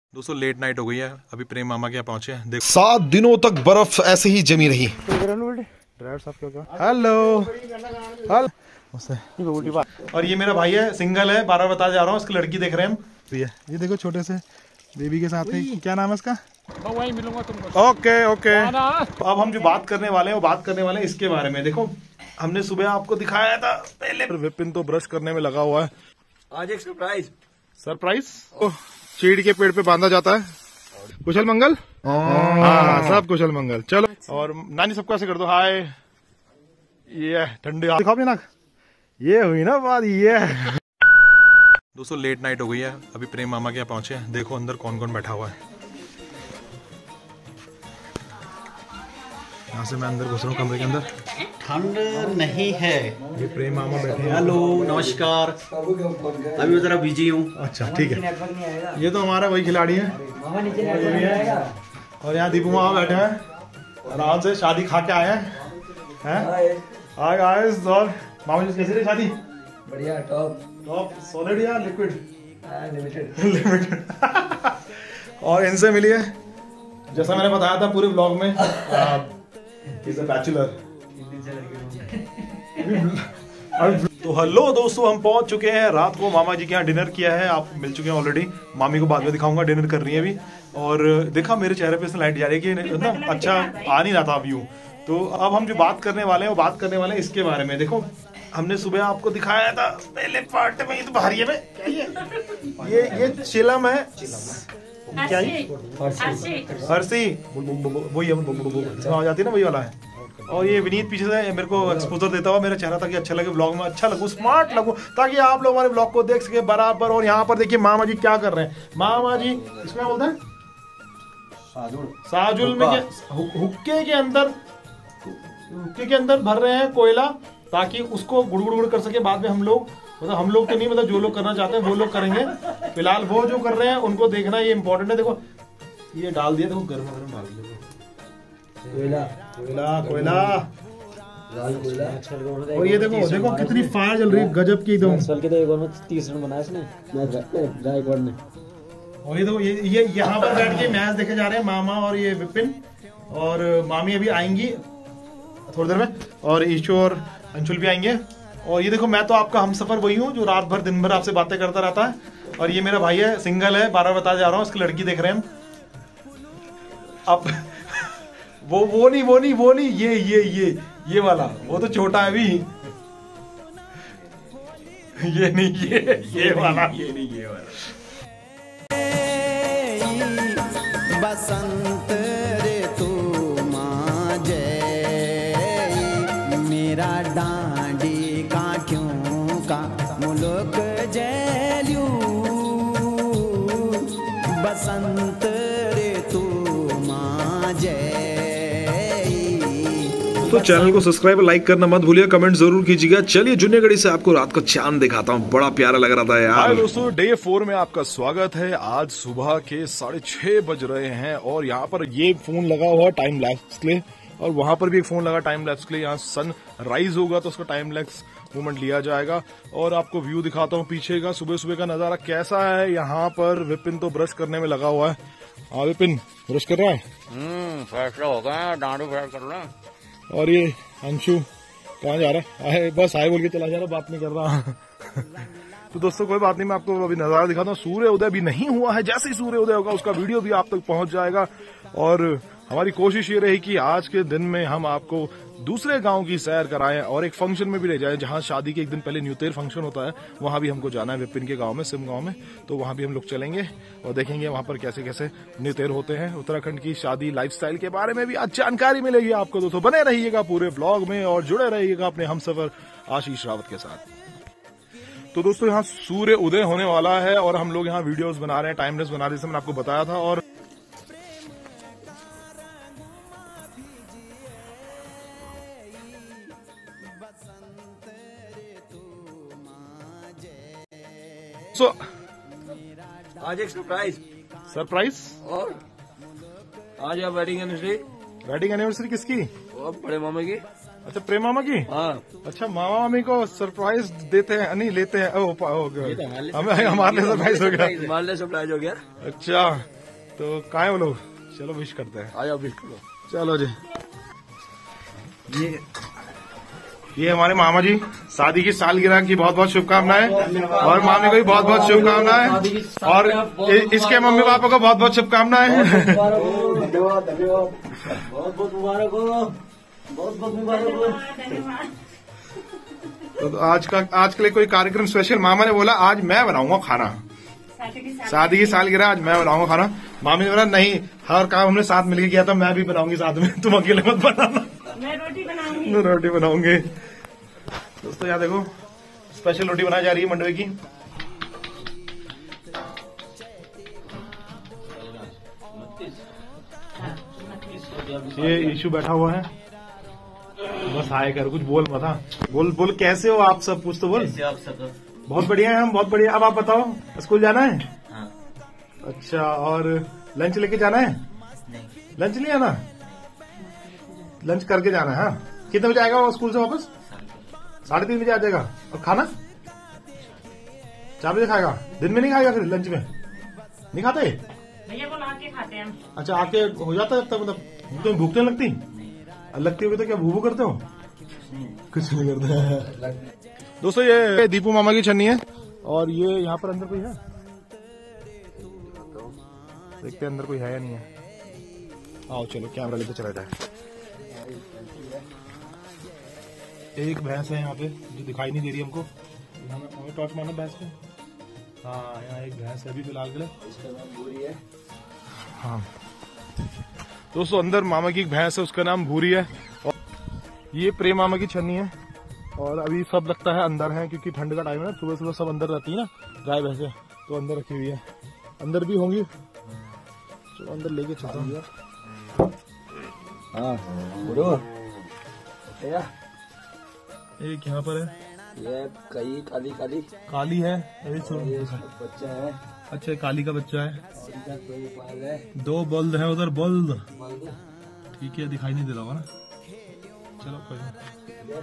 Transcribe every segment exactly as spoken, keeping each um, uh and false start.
दोस्तों late night हो गई है, अभी प्रेम मामा के यहाँ पहुंचे हैं। देखो सात दिनों तक बर्फ ऐसे ही जमी रही। हेलो और ये मेरा भाई है, सिंगल है, बार बार बता जा रहा हूँ, इसकी लड़की देख रहे हैं हम। ये देखो छोटे से बेबी के साथ ही, क्या नाम है इसका? वहीं मिलूंगा तुमको। Okay okay. अब हम जो बात करने वाले हैं वो बात करने वाले हैं इसके बारे में। देखो हमने सुबह आपको दिखाया था पहले, विपिन तो ब्रश करने में लगा हुआ है। आज एक सरप्राइज सरप्राइज चीड़ के पेड़ पे बांधा जाता है। कुशल मंगल, हाँ सब कुशल मंगल। चलो और नानी सबको ऐसे कर दो हाय। ये ठंडे दिखाओ अपनी नाक, ये हुई ना बात। ये दोस्तों लेट नाइट हो गई है, अभी प्रेम मामा के यहाँ पहुंचे हैं। देखो अंदर कौन कौन बैठा हुआ है। यहाँ से मैं अंदर घुस रहा हूँ कमरे के अंदर। ठंड नहीं है। ये प्रेम मामा बैठे हैं। हेलो नमस्कार, अभी मैं जरा बिजी हूँ। अच्छा ठीक है। ये तो हमारा वही खिलाड़ी है और यहाँ दीपू मामा बैठे हैं, आराम से शादी खा के आए हैं। हाय गाइस, और मामा जी कैसी रही शादी? बढ़िया, टॉप टॉप सॉलिड या लिक्विड? Limited limited. और इनसे मिलिए, जैसा मैंने बताया था पूरे ब्लॉग में, इज अ बैचलर। तो हेलो दोस्तों, हम पहुंच चुके हैं। रात को मामा जी के यहाँ डिनर किया है, आप मिल चुके हैं ऑलरेडी। मामी को बाद में दिखाऊंगा, डिनर कर रही है अभी। और देखा मेरे चेहरे पे लाइट जा रही है कि ना अच्छा आ नहीं रहा था व्यू। तो अब हम जो बात करने वाले हैं वो बात करने वाले हैं इसके बारे में। देखो हमने सुबह आपको दिखाया था पहले पार्ट में, ये तो बाहर में क्या ये ये ये चिलम है, क्या है हर्षी, वही आ जाती है ना, वही वाला है। और ये विनीत पीछे से मेरे को एक्सपोजर देता हुआ मेरा चेहरा, ताकि अच्छा लगे ब्लॉग में, अच्छा लगूं, स्मार्ट लगूं, ताकि आप लोग हमारे ब्लॉग को देख सके बराबर। और यहाँ पर देखिए मामा जी क्या कर रहे हैं। मामा जी इसमें बोलते हैं साजुल में हुक्के के अंदर, हुक्के के अंदर भर रहे हैं कोयला, ताकि उसको गुड़ गुड़ गुड़ कर सके। बाद में हम लोग, मतलब हम लोग तो नहीं, मतलब जो लोग करना चाहते हैं वो लोग करेंगे। फिलहाल वो जो कर रहे हैं उनको देखना ये इंपॉर्टेंट है। देखो ये डाल दिया, देखो गर्म गर्म डाल दिया कोयला कोयला कोयला। लाल कोयला। और ये देखो देखो कितनी फायर चल रही है, गजब की एकदम। साल के तो एक और में तीस रन बनाया इसने गायकवाड़ ने। और ये देखो ये ये यहाँ पर बैठ के मैच देखे जा रहे हैं मामा और ये विपिन, और मामी अभी आएंगी थोड़ी देर में, और ईशु और अंशुल भी आएंगे। और ये देखो मैं तो आपका हमसफर वही हूँ जो रात भर दिन भर आपसे बातें करता रहता है। और ये मेरा भाई है, सिंगल है, बार बार बता जा रहा हूँ, इसकी लड़की देख रहे हैं हम। अब वो वो नहीं वो नहीं वो नहीं ये ये ये ये वाला, वो तो छोटा है अभी। ये नहीं ये ये वाला, ये नहीं ये वाला। बसंत रे तू माँ जय, मेरा डांडी काठियों का मुल्क जैल्यू। बसंत रे तू माँ जय। तो चैनल को सब्सक्राइब और लाइक करना मत भूलिए, कमेंट जरूर कीजिएगा। चलिए जूनियरगढ़ी से आपको रात को चांद दिखाता हूँ, बड़ा प्यारा लग रहा था यार। हाय दोस्तों, डे फोर में आपका स्वागत है। आज सुबह के साढ़े छह बज रहे हैं और यहाँ पर ये फोन लगा हुआ टाइम लैप्स के लिए, और वहां पर भी एक फोन लगा टाइम लैप्स के लिए। यहाँ सन राइज होगा तो उसका टाइम लैप्स मूवमेंट लिया जाएगा। और आपको व्यू दिखाता हूँ पीछे का, सुबह सुबह का नजारा कैसा है। यहाँ पर विपिन तो ब्रश करने में लगा हुआ है। हाँ विपिन ब्रश कर रहा है, हम्म फैसला हो गया, दाढ़ी ब्रश कर रहा। और ये अंशु कहाँ जा रहा है? आए, बस आए बोल के चला जा रहा, बात नहीं कर रहा। तो दोस्तों कोई बात नहीं, मैं आपको अभी नजारा दिखाता हूँ। सूर्य उदय भी नहीं हुआ है, जैसे ही सूर्य उदय होगा उसका वीडियो भी आप तक पहुंच जाएगा। और हमारी कोशिश ये रही कि आज के दिन में हम आपको दूसरे गांव की सैर कराएं और एक फंक्शन में भी ले जाएं, जहां शादी के एक दिन पहले न्यूतेर फंक्शन होता है। वहां भी हमको जाना है, विपिन के गांव में, सिम गांव में। तो वहां भी हम लोग चलेंगे और देखेंगे वहां पर कैसे कैसे न्यूतेर होते हैं। उत्तराखंड की शादी लाइफस्टाइल के बारे में भी आज जानकारी मिलेगी आपको। दोस्तों बने रहिएगा पूरे ब्लॉग में और जुड़े रहिएगा अपने हमसफर आशीष रावत के साथ। तो दोस्तों यहाँ सूर्य उदय होने वाला है और हम लोग यहाँ वीडियोस बना रहे हैं, टाइमलेस बना रहे हैं, जैसे मैंने आपको बताया था। और So, आज एक सरप्राइज सरप्राइज और आज आप वेडिंग एनिवर्सरी। वेडिंग एनिवर्सरी किसकी? वो बड़े मामा की। अच्छा प्रेम मामा की। हाँ अच्छा मामा मामी को सरप्राइज देते हैं, नहीं लेते हैं। ओ, ओ, हमें हमारे लिए सरप्राइज हो गया। हमारे लिए सरप्राइज हो गया। अच्छा तो कहाँ है वो लोग? चलो विश करते हैं। आ जाओ विश करो। चलो जी। ये ये हमारे मामा जी शादी की सालगिरह की बहुत बहुत शुभकामनाएं और मामी को भी बहुत बहुत शुभकामनाएं और इसके मम्मी पापा को बहुत बहुत शुभकामनाएं। धन्यवाद धन्यवाद, बहुत बहुत मुबारक हो, बहुत बहुत मुबारक हो। तो आज का आज के लिए कोई कार्यक्रम स्पेशल? मामा ने बोला आज मैं बनाऊंगा खाना, शादी की सालगिरह आज मैं बनाऊंगा खाना। मामी ने बोला नहीं, हर काम हमने साथ मिलकर किया था, मैं भी बनाऊंगी साथ में, तुम अकेले मत बनाना। मैं रोटी बनाऊंगी। मैं रोटी बनाऊंगी। दोस्तों यहाँ देखो स्पेशल रोटी बनाई जा रही है मंडवे की। ये इशू बैठा हुआ है, बस हाय कर, कुछ बोल मत। बोल बोल कैसे हो आप सब? पूछ तो बोल। आप सब बहुत बढ़िया है हम, बहुत बढ़िया। अब आप बताओ, स्कूल जाना है? हाँ। अच्छा, और लंच लेके जाना है? नहीं। लंच नहीं आना, लंच करके जाना है। हाँ, कितने बजे आएगा वो स्कूल से वापस? साढ़े तीन बजे आ जाएगा। और खाना चार बजे खाएगा? दिन में नहीं खाएगा फिर लंच में? नहीं खाते भैया को आके खाते हैं हम। अच्छा, आके हो जाता है तब? मतलब तो भूख नहीं लगती? लगती होगी तो क्या भूभू करते हो? कुछ नहीं करते। दोस्तों ये दीपू मामा की छन्नी है और ये यहाँ पर अंदर कोई है? देखते हैं अंदर कोई है या नहीं है। आओ चलो कैमरा लेके चला जाए। एक भैंस है यहाँ पे जो दिखाई नहीं दे रही हमको। हमें टॉर्च मारना भैंस पे। हाँ यहाँ एक भैंस है अभी फिलहाल के लिए। इसका नाम भूरी है। हाँ दोस्तों अंदर मामा की एक भैंस है, उसका नाम भूरी है। और ये प्रेम मामा की छन्नी है और अभी सब लगता है अंदर है क्योंकि ठंड का टाइम है ना, सुबह सुबह सब अंदर रहती है ना गाय भैंसे, तो अंदर रखी हुई है। अंदर भी होंगी, चलो अंदर लेके चलता हूँ। हाँ बोलो। एक यहाँ पर है, ये कई काली काली काली है, अभी बच्चा है। अच्छा काली का बच्चा है। इनका कोई बाल है। दो बल्द है उधर, बल्द बल्द। ठीक है, दिखाई नहीं दे रहा होगा ना। चलो कोई नहीं।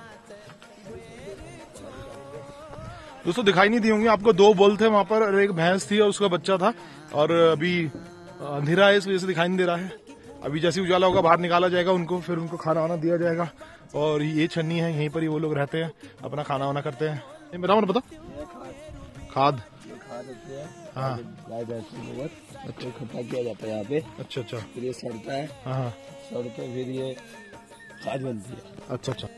दोस्तों दिखाई नहीं दी होंगी आपको, दो बल्द थे वहां पर और एक भैंस थी और उसका बच्चा था। और अभी अंधेरा है इस वजह से दिखाई नहीं दे रहा है। अभी जैसे उजाला होगा बाहर निकाला जाएगा उनको, फिर उनको खाना वाना दिया जाएगा। और ये छन्नी है, यहीं पर ही वो लोग रहते हैं, अपना खाना वाना करते हैं। मेरा मन बता, खाद खाद होती है। हाँ गाय भैंस की गोबर तो इकट्ठा किया जाता है यहाँ पे। अच्छा अच्छा। फिर ये सड़ता है। हाँ सड़ के फिर ये खाद बनती है। अच्छा अच्छा।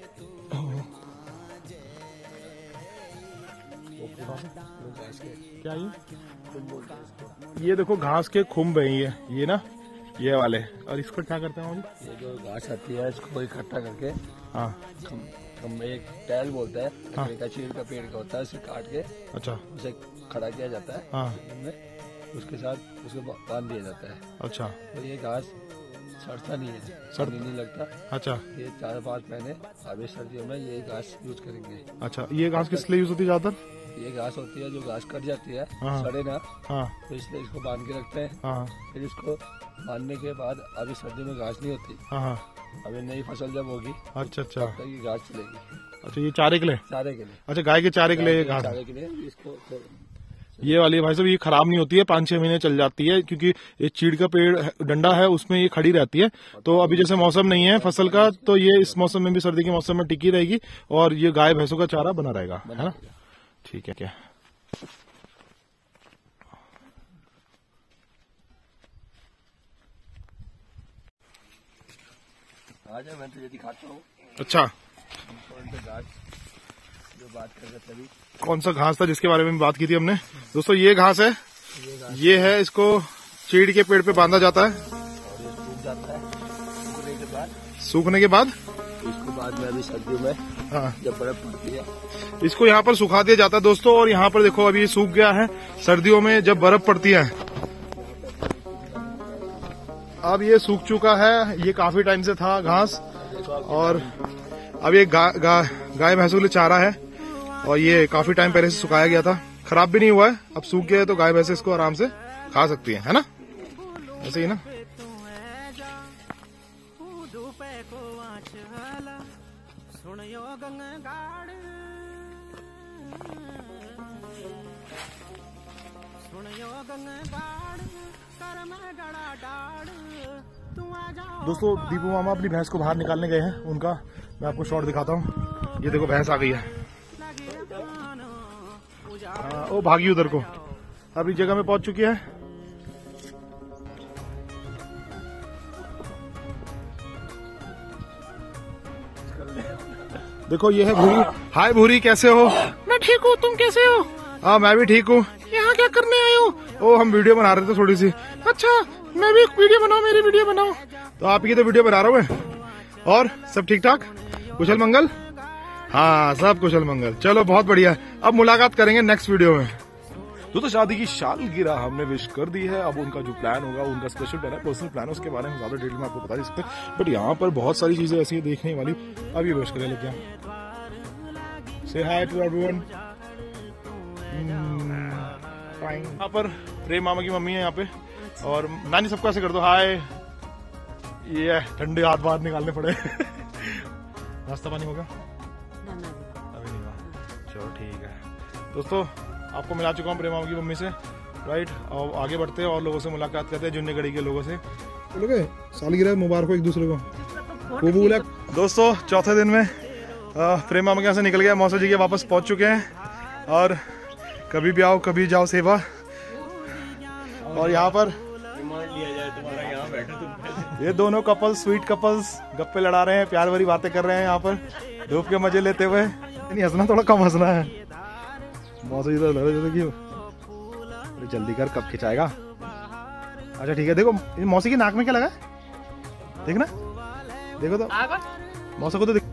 क्या ये ये देखो घास के खुम्ब है ये ये ना, ये वाले। और इसको क्या करते हैं? ये जो घास आती है इसको इकट्ठा करके हाँ खम, खम एक टहल बोलता है, हाँ। का चीड़ का पेड़ का होता है, उसे काट के अच्छा उसे खड़ा किया जाता है। हाँ में उसके साथ उसको बांध दिया जाता है। अच्छा तो ये घास सड़ता नहीं है, सड़- नहीं लगता। अच्छा ये चार पाँच महीने अभी सर्दियों में ये घास यूज करेंगे। अच्छा। ये घास किस लिए यूज होती है ज्यादातर? ये घास होती है जो घास कट जाती है, हाँ। सड़े ना, हाँ तो इसलिए इसको बांध के रखते हैं। हाँ फिर इसको बांधने के बाद अभी सर्दी में घास नहीं होती, हाँ हाँ। अभी नई फसल जब होगी अच्छा अच्छा। तब ये घास चलेगी अच्छा ये चारे के लिए? चारे के लिए। अच्छा गाय के चारे के लिए ये घास? चारे के लिए इसको तो ये वाली भाई साहब ये खराब नहीं होती है, पाँच छह महीने चल जाती है क्योंकि ये चीड़ का पेड़ है- डंडा है उसमें ये खड़ी रहती है। तो अभी जैसे मौसम नहीं है फसल का, तो ये इस मौसम में भी सर्दी के मौसम में टिकी रहेगी और ये गाय भैंसों का चारा बना रहेगा, है ना? ठीक है। क्या आज मैं तुझे दिखाता हूँ अच्छा घास जो बात कर रहे थे अभी। कौन सा घास था जिसके बारे में बात की थी हमने? दोस्तों ये घास है, ये है, इसको चीड़ के पेड़ पे बांधा जाता है और ये सूख जाता है। सूखने के बाद सूखने के बाद इसको बाद में अभी सर्दियों में हाँ जब बर्फ पड़ती है इसको यहाँ पर सुखा दिया जाता है दोस्तों। और यहाँ पर देखो अभी ये सूख गया है, सर्दियों में जब बर्फ पड़ती है अब ये सूख चुका है। ये काफी टाइम से था घास और अब ये गा, गा, गाय भैंसों के लिए चारा है और ये काफी टाइम पहले से सुखाया गया था, खराब भी नहीं हुआ है। अब सूख गया है तो गाय भैंसे इसको आराम से खा सकती है, है ना? ऐसे ही ना। दोस्तों दीपू मामा अपनी भैंस को बाहर निकालने गए हैं, उनका मैं आपको शॉट दिखाता हूँ। ये देखो भैंस आ गई है, आ, वो भागी उधर को, अपनी जगह में पहुंच चुकी है। देखो ये है भूरी। हाय भूरी, कैसे हो? मैं ठीक हूँ, तुम कैसे हो? हाँ मैं भी ठीक हूँ। यहाँ क्या करने आए हो? ओ हम वीडियो बना रहे थे थोड़ी सी। अच्छा मैं भी वीडियो बनाओ, मेरी वीडियो बनाओ। तो आपकी तो वीडियो बना रहा हूँ मैं। और सब ठीक ठाक, कुशल मंगल? हाँ सब कुशल मंगल। चलो बहुत बढ़िया, अब मुलाकात करेंगे नेक्स्ट वीडियो में। तो, तो शादी की सालगिरह हमने विश कर दी है। अब उनका जो प्लान होगा, उनका स्पेशल प्लान है, पर्सनल प्लान है, उसके बारे में ज्यादा डिटेल में आपको बता नहीं सकते, बट यहाँ पर बहुत सारी चीजें ऐसी है देखने वाली। अब ये विश करें लग गया। से हाय टू एवरीवन। यहाँ पर प्रेम मामा की मम्मी है यहाँ पे, और नानी सबको ऐसे कर दो हाय। ये ठंडे हाथ बाहर निकालने पड़े। नाश्ता पानी होगा? अभी नहीं हुआ। चलो ठीक है दोस्तों, आपको मिला चुका हूँ प्रेम मामा की मम्मी से, राइट। और आगे बढ़ते हैं और लोगों से मुलाकात करते हैं, जुन्नेगढ़ी के लोगों से। बोलोगे सालगिरह मुबारक हो एक दूसरे को। वो बोला दोस्तों चौथे दिन में प्रेम मामा के यहाँ से निकल गया, मौसा जी के वापस पहुंच चुके हैं। और कभी भी आओ कभी जाओ सेवा। और यहाँ पर ये दोनों कपल्स, स्वीट कपल्स गप्पे लड़ा रहे हैं, प्यार भरी बातें कर रहे हैं यहाँ पर धूप के मजे लेते हुए। नहीं हंसना, थोड़ा कम हंसना है। मौसा जी तो लग रहे कि जल्दी कर, कब खिंचाएगा। अच्छा ठीक है, देखो मौसी की नाक में क्या लगा है, देखना, देखो तो मौसा को तो देख।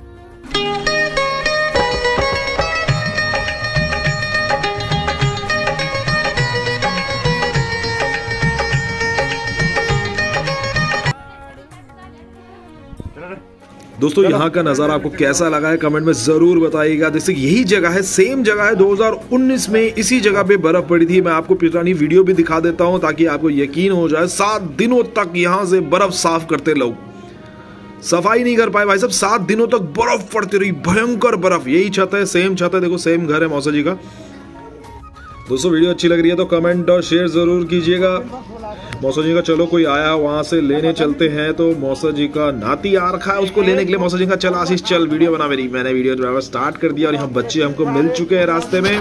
दोस्तों यहाँ का नजारा आपको कैसा लगा है कमेंट में जरूर बताइएगा। जैसे यही जगह है, सेम जगह है, दो हज़ार उन्नीस में इसी जगह पे बर्फ पड़ी थी। मैं आपको पुरानी वीडियो भी दिखा देता हूँ ताकि आपको यकीन हो जाए। सात दिनों तक यहाँ से बर्फ साफ करते लोग, सफाई नहीं कर पाए भाई साहब। सात दिनों तक बर्फ पड़ती रही, भयंकर बर्फ। यही छत है, सेम छत है, देखो सेम घर है मौसा जी का। दोस्तों वीडियो अच्छी लग रही है तो कमेंट और शेयर जरूर कीजिएगा। मौसा जी का चलो कोई आया वहां से लेने चलते हैं। तो मौसा जी का नाती आ रखा है, उसको लेने के लिए मौसा जी का चल आशीष चल वीडियो बना मेरी। मैंने वीडियो ड्राइवर स्टार्ट कर दिया और यहाँ बच्चे हमको मिल चुके हैं रास्ते में।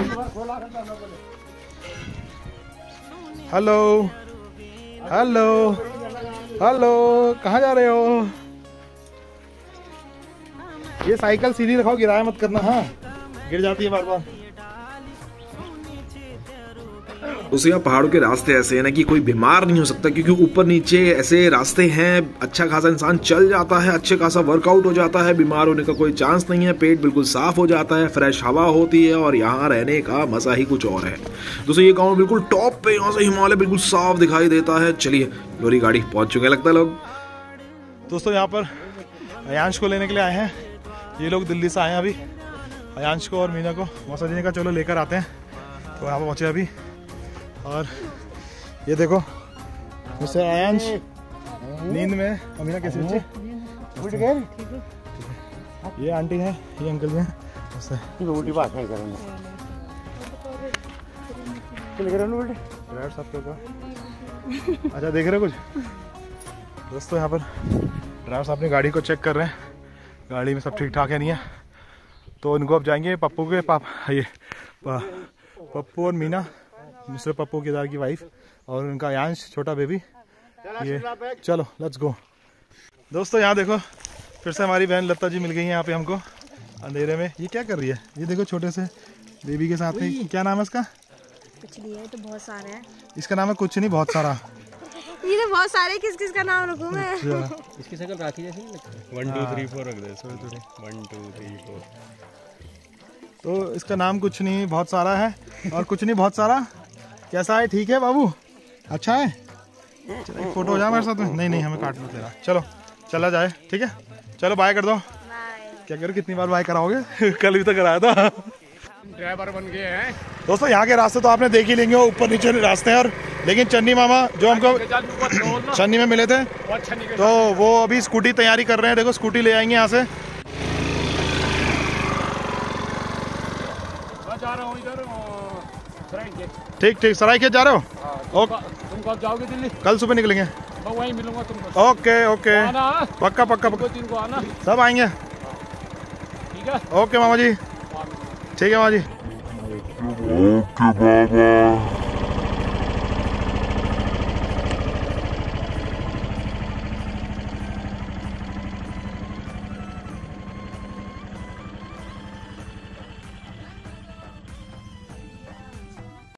हेलो हेलो हेलो, कहाँ जा रहे हो? ये साइकिल सीधी रखो, गिराया मत करना। हाँ गिर जाती है बार बार। उसे यहाँ पहाड़ों के रास्ते ऐसे हैं ना कि कोई बीमार नहीं हो सकता, क्योंकि ऊपर नीचे ऐसे रास्ते हैं। अच्छा खासा इंसान चल जाता है, अच्छे खासा वर्कआउट हो जाता है, बीमार होने का कोई चांस नहीं है। पेट बिल्कुल साफ हो जाता है, फ्रेश हवा होती है और यहाँ रहने का मजा ही कुछ और है। दोस्तों ये गाँव बिल्कुल टॉप पे, यहाँ से हिमालय बिल्कुल साफ दिखाई देता है। चलिए लोरी गाड़ी पहुंच चुके लगता है लोग। दोस्तों यहाँ पर अयांश को लेने के लिए आए हैं, ये लोग दिल्ली से आए हैं अभी। अयांश को और मीना को मौसा जी का चलो लेकर आते हैं। तो यहाँ पर पहुँचे अभी, और ये देखो मिस्टर आयांश नींद में। अमीना कैसी बच्ची? ये आंटी है, ये अंकल भी हैं। रोटी बात नहीं करेंगे। अच्छा देख रहे हो कुछ? दोस्तों यहाँ पर ड्राइवर साहब अपनी गाड़ी को चेक कर रहे हैं, गाड़ी में सब ठीक ठाक है नहीं है। तो इनको अब जाएंगे पप्पू के पापा, ये पप्पू और मीना, मिस्टर पप्पू केदार की वाइफ, और उनका यांश छोटा बेबी। ये चलो लेट्स गो। दोस्तों यहाँ देखो फिर से हमारी बहन लता जी मिल गई है यहाँ पे हमको अंधेरे में। ये क्या कर रही है? ये देखो छोटे से बेबी के साथ में। क्या नाम है इसका? कुछ नहीं है तो बहुत सारे हैं। इसका नाम है कुछ नहीं, बहुत सारा। ये तो बहुत सारे, किस किस का नाम रखूं मैं? इसकी शक्ल राखी जैसी नहीं लगती? वन टू थ्री फोर रख दे। One two three four. तो इसका नाम कुछ नहीं बहुत सारा है, और कुछ नहीं बहुत सारा कैसा है? ठीक है बाबू, अच्छा है। चलो एक फोटो हो जाए हमारे साथ में। नहीं नहीं हमें काट लो तेरा। चलो चला जाए, ठीक है चलो बाय कर दो। क्या करो, कितनी बार बाय कराओगे? कल भी तो कराया था। ड्राइवर बन गए हैं दोस्तों। यहाँ के रास्ते तो आपने देख ही लेंगे, ऊपर नीचे रास्ते हैं। और लेकिन चन्नी मामा जो हमको चन्नी में मिले थे, तो वो अभी स्कूटी तैयारी कर रहे हैं। देखो स्कूटी ले आएंगे यहाँ से। ठीक ठीक, सरायखेत जा रहे हो? ओके कब जाओगे दिल्ली? कल सुबह निकलेंगे। मैं वहीं मिलूंगा तुमको। ओके ओके आना, पक्का पक्का दो तीन को आना। सब आएंगे। ठीक है ओके मामा जी, ठीक है मामा जी। ओके बाबा।